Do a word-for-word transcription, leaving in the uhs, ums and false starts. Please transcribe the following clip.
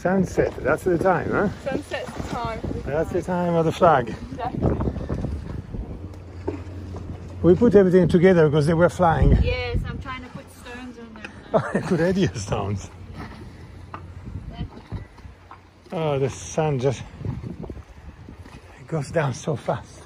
Sunset, that's the time, huh? Sunset's the time. That's the time of the flag. Exactly. We put everything together because they were flying. Yes, I'm trying to put stones on them. Oh, good idea, stones. Oh, the sun just it goes down so fast.